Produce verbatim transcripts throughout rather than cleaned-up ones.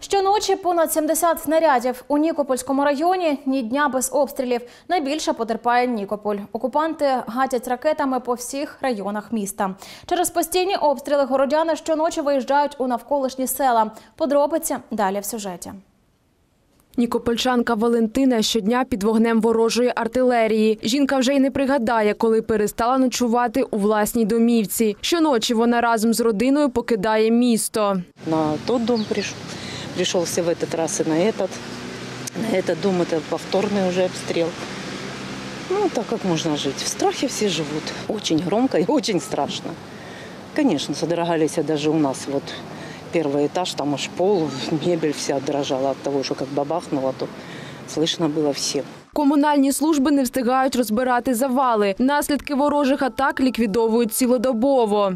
Щоночі понад сімдесят снарядів. У Нікопольському районі ні дня без обстрілів. Найбільше потерпає Нікополь. Окупанти гатять ракетами по всіх районах міста. Через постійні обстріли городяни щоночі виїжджають у навколишні села. Подробиці далі в сюжеті. Нікопольчанка Валентина щодня під вогнем ворожої артилерії. Жінка вже й не пригадає, коли перестала ночувати у власній домівці. Щоночі вона разом з родиною покидає місто. На той дом прийшов, прийшовся в этот раз і на этот. На этот дом це повторний вже обстріл. Ну, так як можна жити. В страхі всі живуть. Дуже громко і дуже страшно. Звісно, содрогалися навіть у нас. Вот. Первый этаж, там аж пол, мебель вся дрожала от того, что как бабахнуло, то слышно было всем. Комунальні служби не встигають розбирати завали. Наслідки ворожих атак ліквідовують цілодобово.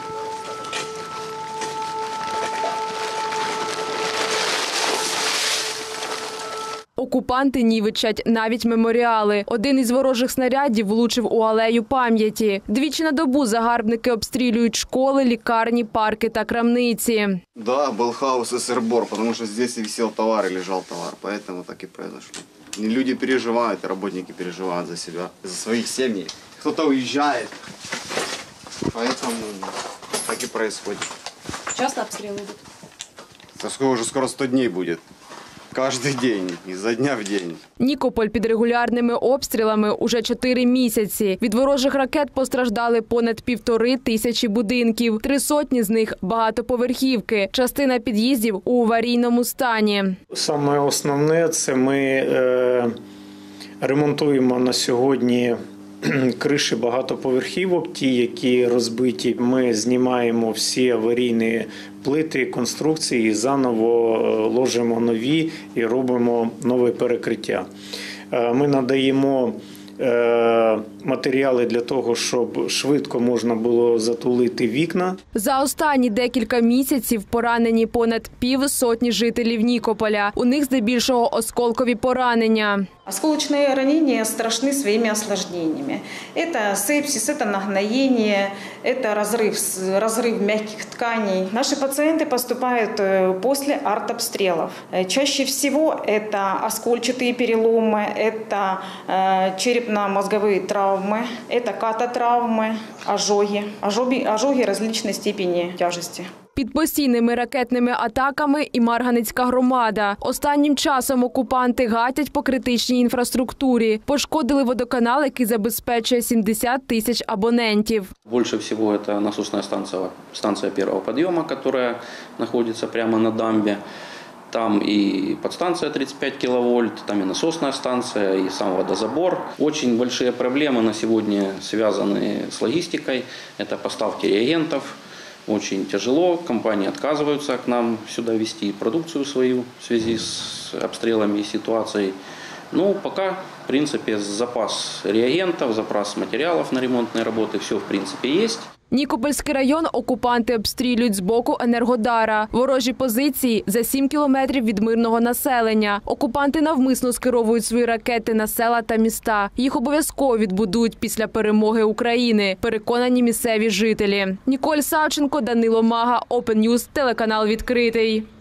Окупанти нівечать навіть меморіали. Один із ворожих снарядів влучив у алею пам'яті. Двічі на добу загарбники обстрілюють школи, лікарні, парки та крамниці. Да, был хаос и сыр-бор, потому что здесь и висел товар, и лежал товар. Поэтому так и произошло. И люди переживают, и работники переживают за себя, за своих семей. Кто-то уезжает. Поэтому так и происходит. Часто обстріли йдуть? Это скоро, уже скоро сто дней будет. Кожний день, ізо дня в день. Нікополь під регулярними обстрілами уже чотири місяці. Від ворожих ракет постраждали понад півтори тисячі будинків. Три сотні з них – багатоповерхівки. Частина під'їздів у аварійному стані. Саме основне – це ми е, ремонтуємо на сьогодні криші багатоповерхівок, ті, які розбиті. Ми знімаємо всі аварійні плити, конструкції, заново ложимо нові і робимо нове перекриття. Ми надаємо матеріали для того, щоб швидко можна було затулити вікна. За останні декілька місяців поранені понад пів сотні жителів Нікополя. У них здебільшого осколкові поранення. Осколочные ранения страшны своими осложнениями. Это сепсис, это нагноение, это разрыв, разрыв мягких тканей. Наши пациенты поступают после артобстрелов. Чаще всего это оскольчатые переломы, это черепно-мозговые травмы, это кататравмы, ожоги, ожоги, ожоги различной степени тяжести. Під постійними ракетними атаками і Марганецька громада. Останнім часом окупанти гатять по критичній інфраструктурі. Пошкодили водоканал, який забезпечує сімдесят тисяч абонентів. Більше всього це насосна станція, станція першого підйому, яка знаходиться прямо на дамбі. Там и подстанция тридцать пять киловольт, там и насосная станция, и сам водозабор. Очень большие проблемы на сегодня связаны с логистикой. Это поставки реагентов. Очень тяжело. Компании отказываются к нам сюда везти продукцию свою в связи с обстрелами и ситуацией. Ну, пока, в принципе, запас реагентов, запас материалов на ремонтные работы, все, в принципе, есть. Нікопольський район окупанти обстрілюють з боку Енергодара. Ворожі позиції за сім кілометрів від мирного населення. Окупанти навмисно скеровують свої ракети на села та міста. Їх обов'язково відбудують після перемоги України, переконані місцеві жителі. Ніколь Савченко, Данило Мага, Open News, телеканал «Відкритий».